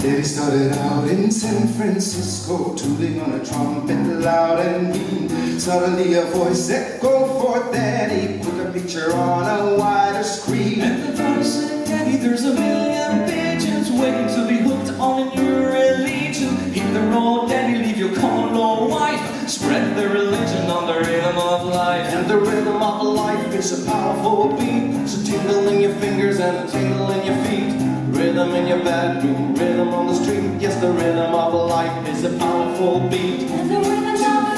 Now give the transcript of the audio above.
Daddy started out in San Francisco, tooting on a trumpet loud and mean. Suddenly a voice said, go for Daddy, put a picture on a wider screen. And the voice said, Daddy, there's a million pigeons waiting to be hooked on a new religion. Hit the road, Daddy, leave your common wife. Spread the religion on the rhythm of life. And the rhythm of life is a powerful beat. It's a tingle in your fingers and a tingle in your feet. Rhythm in your bedroom, rhythm on the street. Yes, the rhythm of life is a powerful beat. And the rhythm of